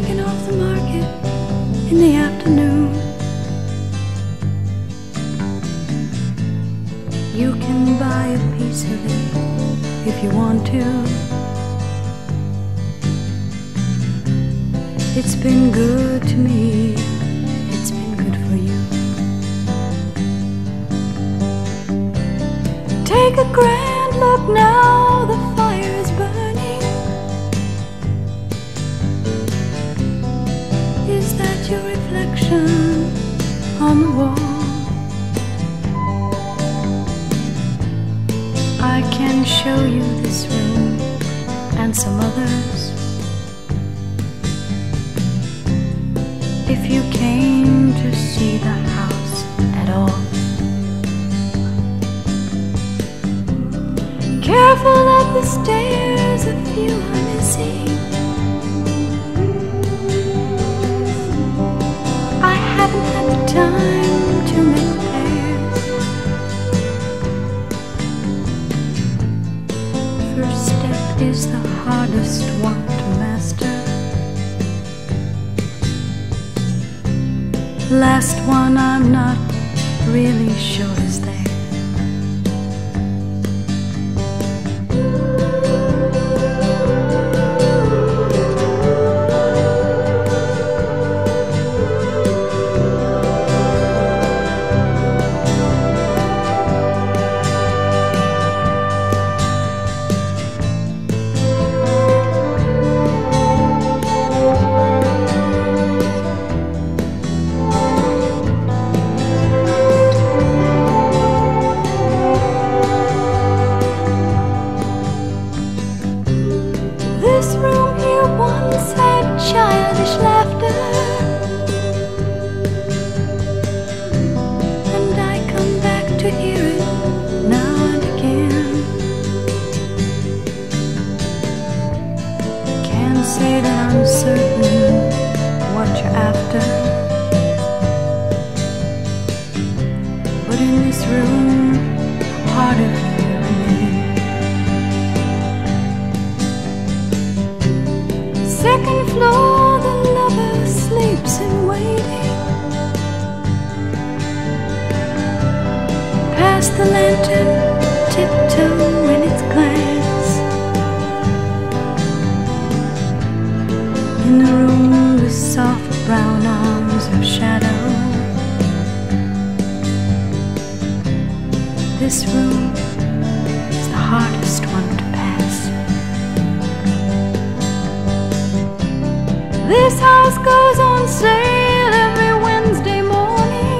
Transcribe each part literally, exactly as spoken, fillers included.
taken off the market in the afternoon. You can buy a piece of it if you want to. It's been good to me, it's been good for you. Take a grand look now, the fire is burning. Is that your reflection on the wall? I can show you this room and some others if you came to see the house at all. Careful of the stairs, a few are missing. I haven't had the time to make repairs. First step is the hardest one to master. Last one I'm not really sure is there. This room here once had childish laughter, and I come back to hear it now and again. Can't say that I'm certain what you're after, but in this room, part of you remains. Second floor, the lover sleeps in waiting. Past the lantern, tiptoe in its glance. In the room, the soft brown arms of shadow. This room is the hardest one to pass. This house goes on sale every Wednesday morning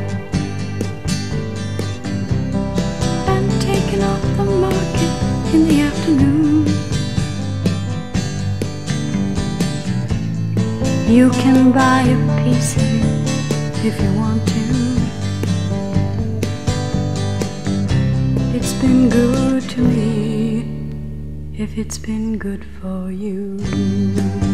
and taken off the market in the afternoon. You can buy a piece of it if you want to. It's been good to me if it's been good for you.